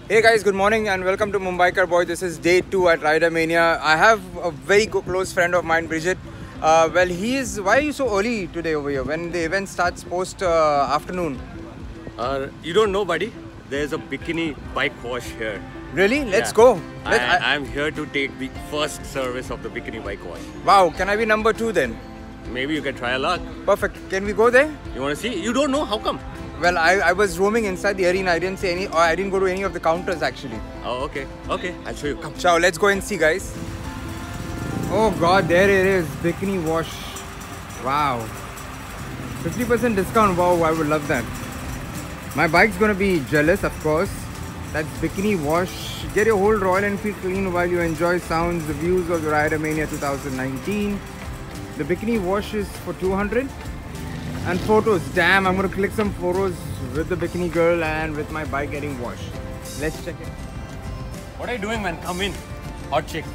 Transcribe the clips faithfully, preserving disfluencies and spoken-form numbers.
Hey guys, good morning and welcome to Mumbaikar Boy. This is day two at Rider Mania. I have a very go- close friend of mine, Bridget. Uh, well, he is. Why are you so early today over here when the event starts post uh, afternoon? Uh, you don't know, buddy. There's a bikini bike wash here. Really? Let's Yeah. go. Let, I, I, I'm here to take the first service of the bikini bike wash. wow, can I be number two then? Maybe you can try a luck. Perfect. Can we go there? You want to see? You don't know? How come? Well, I, I was roaming inside the arena. I didn't see any, or I didn't go to any of the counters actually. Oh, okay. Okay, I'll show you. Come. Ciao, let's go and see, guys. Oh god, there it is. Bikini wash. Wow. fifty percent discount. Wow, I would love that. My bike's gonna be jealous, of course. That's bikini wash. Get your whole Royal Enfield clean while you enjoy sounds, the views of the Rider Mania twenty nineteen. The bikini wash is for two hundred. And photos. Damn, I'm gonna click some photos with the bikini girl and with my bike getting washed. Let's check it. What are you doing, man? Come in. Hot chick.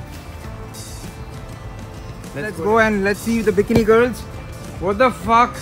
Let's, let's go and let's see the bikini girls. What the fuck?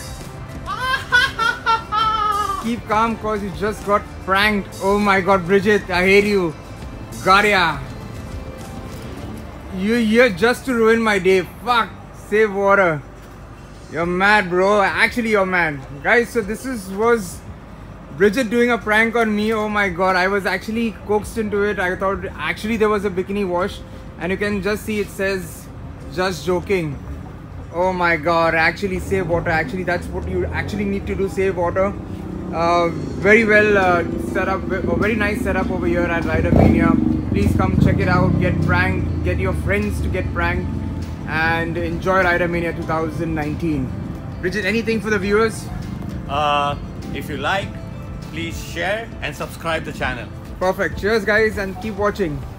Keep calm cause you just got pranked. Oh my god, Bridget, I hate you. Got ya. You're here just to ruin my day. Fuck. Save water. You're mad, bro. Actually, you're mad. Guys, so this is was Bridget doing a prank on me. Oh my god, I was actually coaxed into it. I thought actually there was a bikini wash. And you can just see it says, just joking. Oh my god, actually save water. Actually, that's what you actually need to do, save water. Uh, very well uh, set up, a very nice setup over here at Rider Mania. Please come check it out, get pranked, get your friends to get pranked, and enjoy Rider Mania twenty nineteen. Bridget, anything for the viewers? Uh, if you like, please share and subscribe the channel. Perfect. Cheers, guys, and keep watching.